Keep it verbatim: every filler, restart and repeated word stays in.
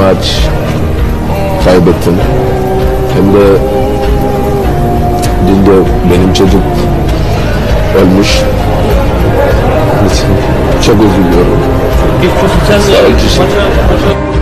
maç kaybettim. Hem de dün de benim çocuk ölmüş. Çok üzülüyorum. Geçmiş olsun. Sen Sağ ol, maça, maça